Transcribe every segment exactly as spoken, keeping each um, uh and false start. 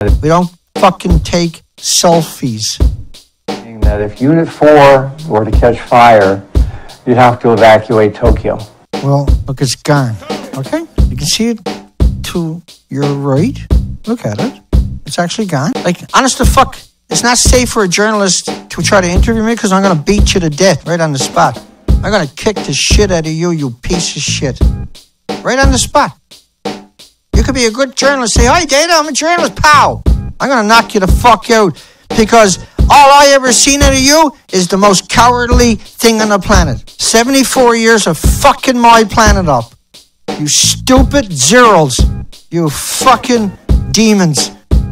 We don't fucking take selfies. That if Unit four were to catch fire, you'd have to evacuate Tokyo. Well, look, it's gone. Okay? You can see it to your right. Look at it. It's actually gone. Like, honest to fuck, it's not safe for a journalist to try to interview me because I'm going to beat you to death right on the spot. I'm going to kick the shit out of you, you piece of shit. Right on the spot. You could be a good journalist. Say, hi, Dana, I'm a journalist. Pow! I'm going to knock you the fuck out because all I ever seen out of you is the most cowardly thing on the planet. seventy-four years of fucking my planet up. You stupid zeros. You fucking demons.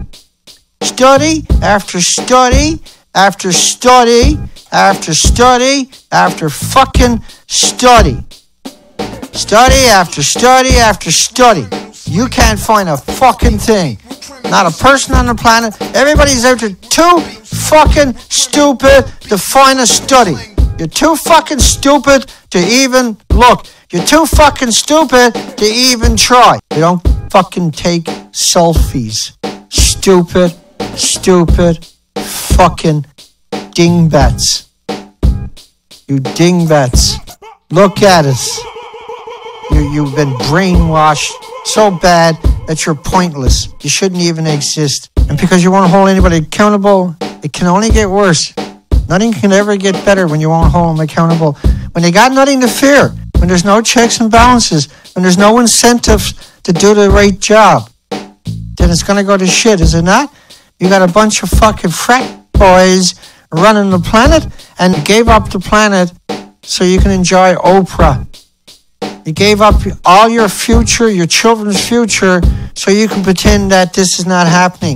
Study after study after study after study after fucking study. Study after study after study. You can't find a fucking thing. Not a person on the planet. Everybody's out there too fucking stupid to find a study. You're too fucking stupid to even look. You're too fucking stupid to even try. You don't fucking take selfies. Stupid, stupid, fucking dingbats. You dingbats. Look at us. You, you've been brainwashed so bad that you're pointless. You shouldn't even exist. And because you won't hold anybody accountable, it can only get worse. Nothing can ever get better when you won't hold them accountable. When they got nothing to fear, when there's no checks and balances, when there's no incentives to do the right job, then it's going to go to shit, is it not? You got a bunch of fucking frat boys running the planet and gave up the planet so you can enjoy Oprah. You gave up all your future, your children's future, so you can pretend that this is not happening.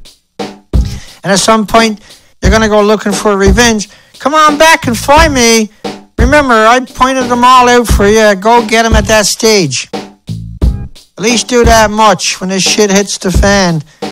And at some point, you're going to go looking for revenge. Come on back and find me. Remember, I pointed them all out for you. Go get them at that stage. At least do that much when this shit hits the fan.